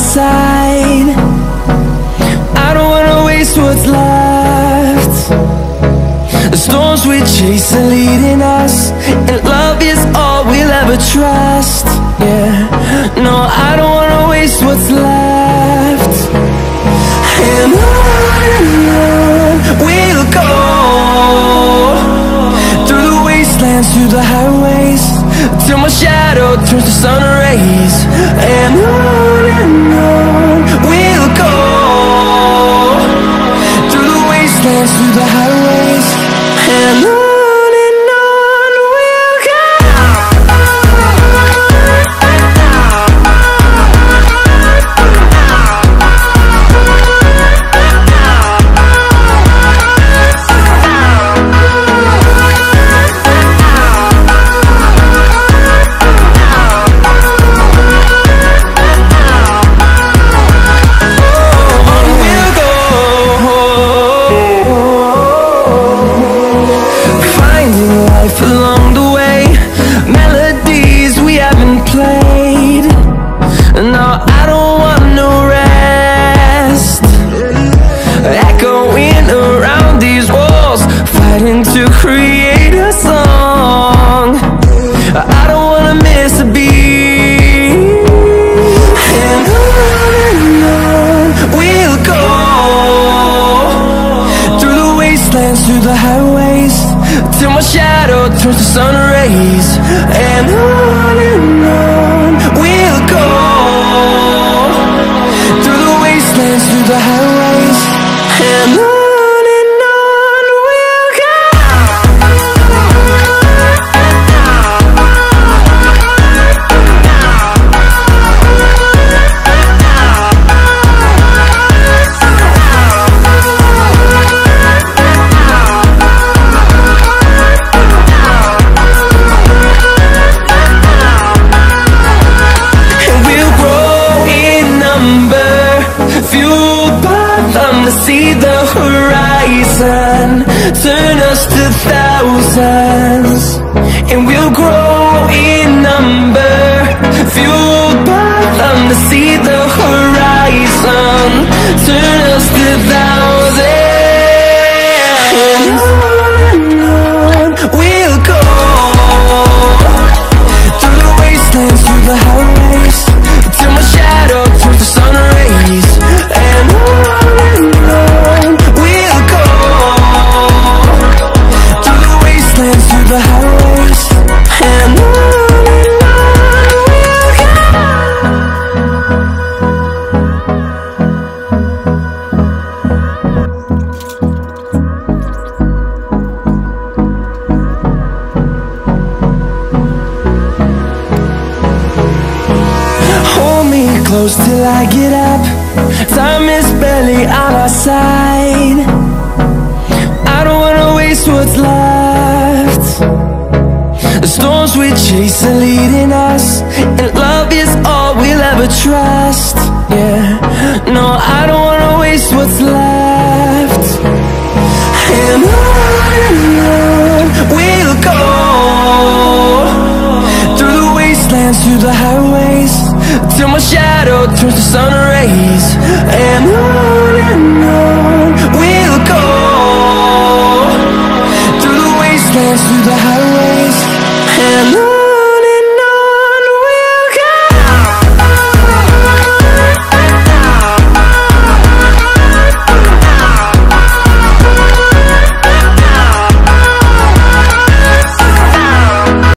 side. I don't wanna waste what's left. The storms we chase are leading us, and love is all we'll ever trust. Yeah, no, I don't wanna waste what's left. And on we'll go, through the wastelands, through the highways, till my shadow turns to sun rays. And on we'll go, through the wastelands, through the highways, and on we'll go. Along the way, melodies we haven't played. No, I don't want no rest. Echoing around these walls, fighting to create a song. I don't wanna miss a beat. And on we'll go, through the wastelands, through the highways, till my shadow turns to sun rays. And on we'll go, through the wastelands, through the highways, and on we'll go. See the horizon, turn us to thousands, and we'll grow in number, fueled by them. To see the horizon, turn us to thousands, and on we'll go, through the wastelands, through the highways, till my shadow turns to sun rays. And on we'll go, through the wastelands, through the highways, and on we'll hold me close till I get up. Time is barely on our side. I don't wanna waste what's left. The storms we chase are leading us, and love is all we'll ever trust. Yeah, no, I don't wanna waste what's left. And on we'll go, through the wastelands, through the highways, till my shadow turns to sun rays.